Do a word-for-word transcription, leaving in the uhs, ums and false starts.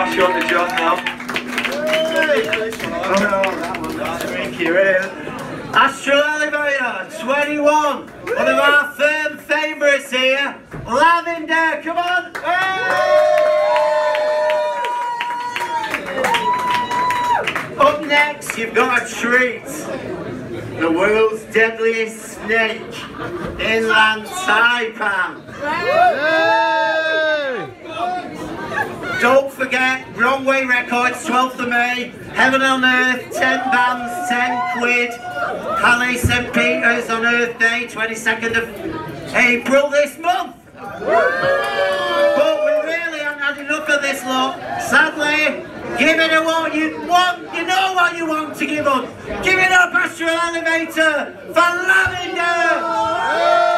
pass you on to John now. Oh no, that one, that's freaky, really. Astral Elevator, twenty-one. One of our firm favourites here. Lavender, come on. Up next, you've got a treat. The world's deadliest snake, inland taipan. Don't forget, Wrong Way Records, twelfth of May, Heaven on Earth, ten bands, ten quid. Halle Saint Peter's on Earth Day, twenty-second of April this month. But we really haven't had enough of this lot. Sadly, give it a what you want, you know what you want to give up. Give it up, Astral Elevator, for Lavender!